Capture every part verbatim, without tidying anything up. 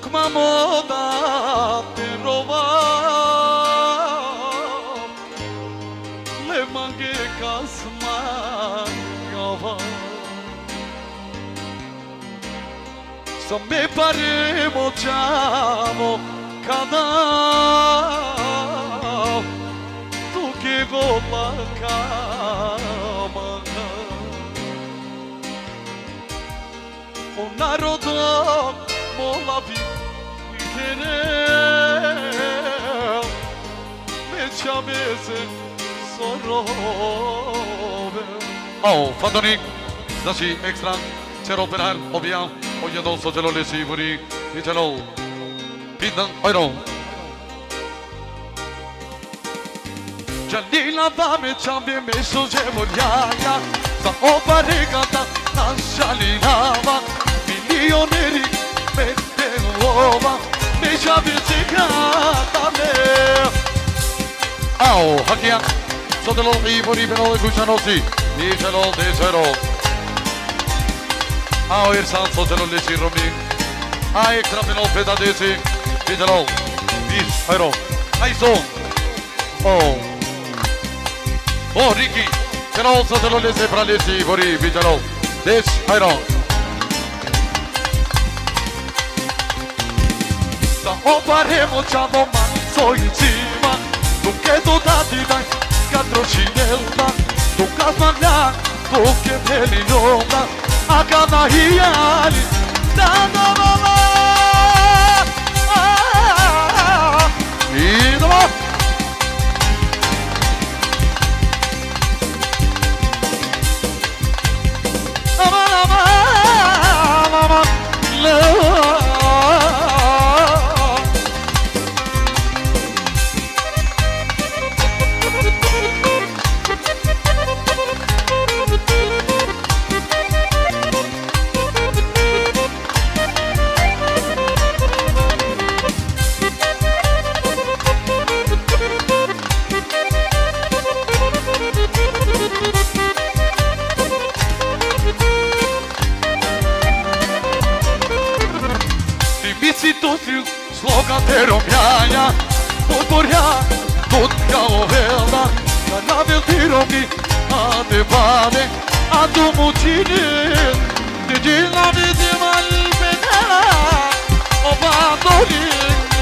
Tocma moda te roba Le mange kasma gava Sa me pare moćamo kada Tu ke gola kamaka O narodo mola bi kere Me čameze sorove Oh, Fandoni, znači ekstra Čero penal, objav Ojedno so čelo lesi vuri I čelo Pitan, ojno Jalila da me čambe me sođevo ljaja Za oba regata naša linava Milioneri me telova Me čambe čekata me Au, hakia So čelo I vuri penal kućanosi I čelo desero Au, Irsan so čelo lesi romi A ekstra penal peta desi I čelo Vis, ojno Aj son Oh Oh, Ricky, čelo so čelo lesi pra lesi vuri I čelo Des, ojno Da oparemo čamo manco i cima Dok do dati daj katro činelda Dok kazmagna, dok je pelinona A kana hijali da da mama Idemo Ama ama ama ama Sloga te romjanja Podborja Tutka ovela Da navel ti romi A te bade A tu mučine Te džila vidim albenela Obandoli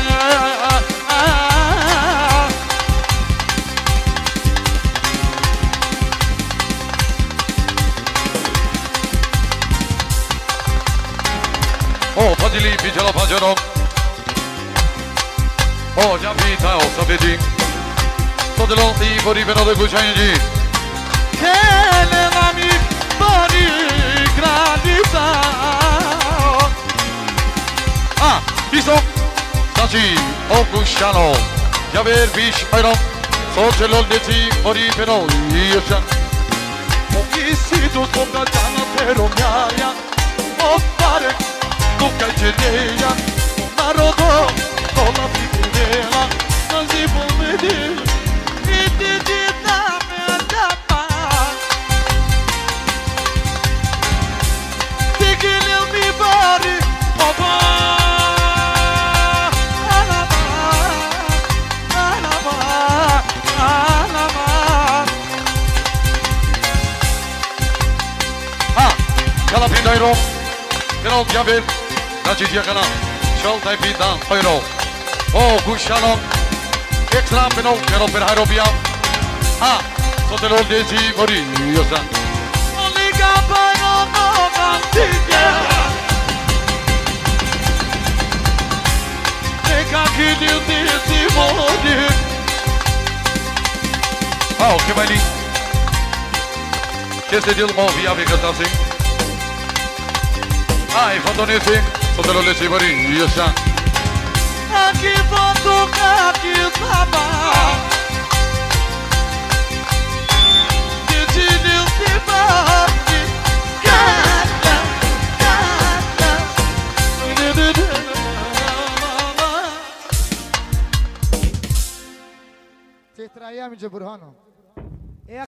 Oh, Fadili, Pijalo, Pajaro Oh, già vita, oh, sapete Sotelo, I vori veno de cucciagni Che le mani Boni gradita Ah, visto Znači, o cucciano Già ver, viš, ajno Sotelo, deci, vori veno I još O isitu toga dana te romjaja O pare Tukaj će njeja O narodo Kola pitela Nazi pomedi I ti ti da me dama Ti kilil mi bari Oba Alama Alama Alama Ah, kala pindajro Veno, già ver Znači, djekana Šaltaj pitan, ojno Oh, cucciano Extra penal, pero per Hairobia Ah, sotelo desi vori Io san Liga para no mantiglia Neka kilil desi vori Oh, che vai lì Che se dil mo via vi cantasi Ah, i fondonesi Sotelo desi vori Io san Aqui vou aqui tava Decidiu se bate Gata, gata Te traiam de Burhano.